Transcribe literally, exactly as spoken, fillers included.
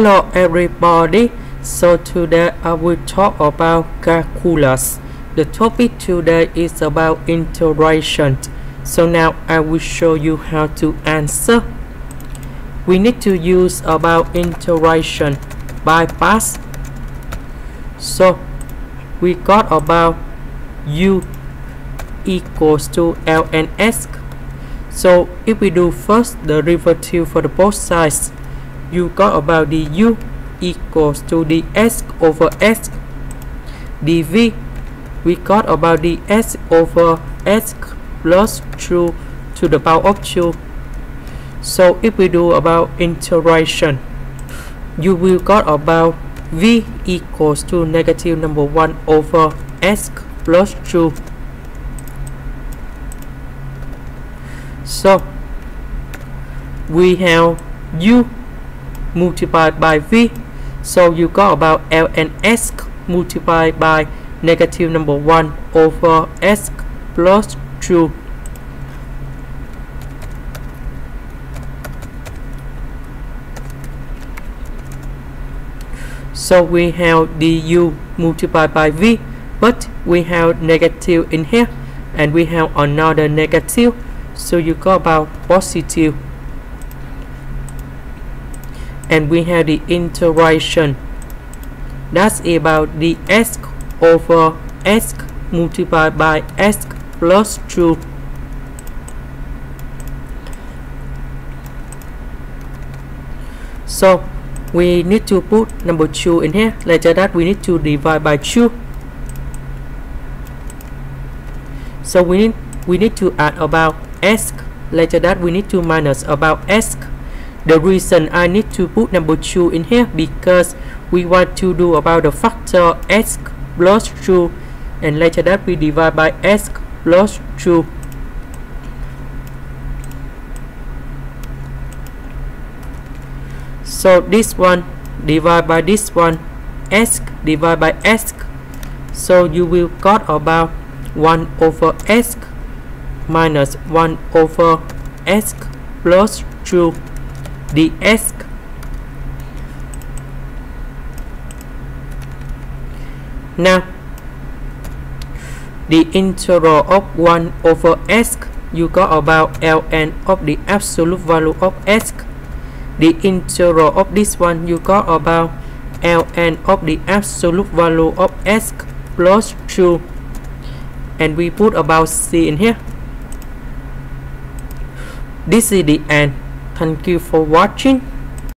Hello everybody, so today I will talk about calculus. The topic today is about integration. So now I will show you how to answer. We need to use about integration by parts. So we got about u equals to ln(s). So if we do first the derivative for the both sides, you got about the u equals to the s over s dv. We got about the s over s plus two to the power of two. So if we do about integration, you will got about v equals to negative number one over s plus two. So we have u multiplied by v, so you got about ln(s) multiplied by negative number one over s plus two. So we have du multiplied by v, but we have negative in here and we have another negative, so you got about positive. And we have the integration, that's about the s over s multiplied by s plus two. So we need to put number two in here. Later that we need to divide by two. So we need we need to add about s. Later that we need to minus about s. The reason I need to put number two in here because we want to do about the factor s plus two, and later that we divide by s plus two. So this one divide by this one, s divide by s. So you will got about one over s minus one over s plus two ds. Now the integral of one over s, you got about ln of the absolute value of s. The integral of this one, you got about ln of the absolute value of s plus two, and we put about c in here. This is the end. Thank you for watching.